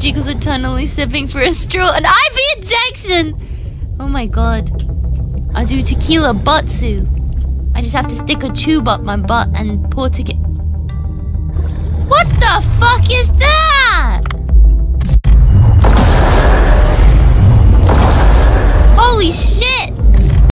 jiggles eternally sipping for a straw. An IV injection! Oh my god. I'll do tequila butsu. I just have to stick a tube up my butt and pour tequila. What the fuck is that?